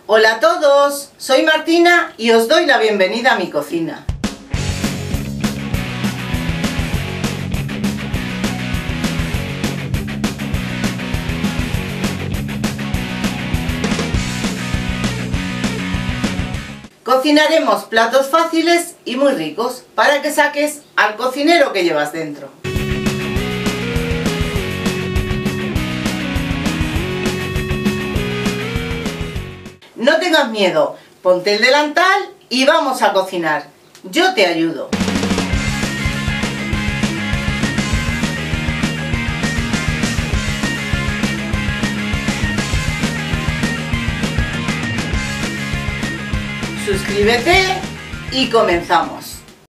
Hola a todos, soy Martina y os doy la bienvenida a mi cocina. Cocinaremos platos fáciles y muy ricos para que saques al cocinero que llevas dentro. No tengas miedo, ponte el delantal y vamos a cocinar. Yo te ayudo. Suscríbete y comenzamos.